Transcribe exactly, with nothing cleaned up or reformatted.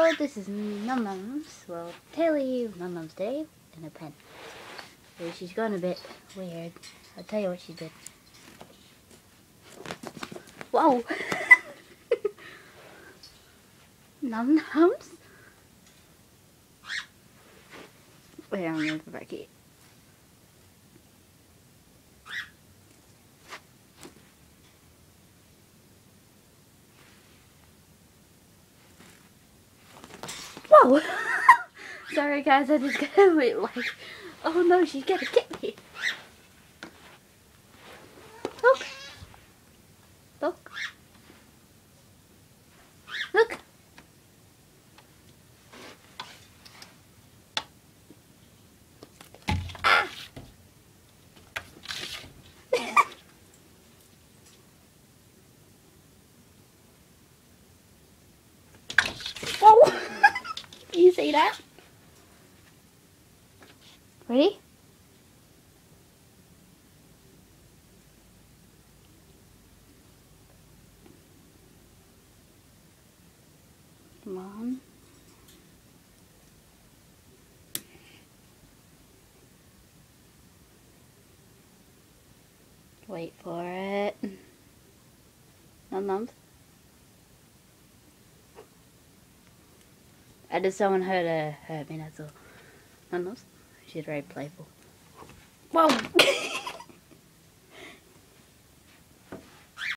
Hello, this is Numnums. Well, tell you Numnums Day in a pen. So she's gone a bit weird. I'll tell you what she did. Whoa! Numnums? Wait, I'm gonna put back here. Whoa! Sorry guys, I just got a bit like, oh no, she's gonna get me. Look. Look. Look. Ah. Whoa! You see that? Ready? Come on. Wait for it. Numnums. I just don't want her to hurt me, that's all. Numnums. She's very playful. Whoa!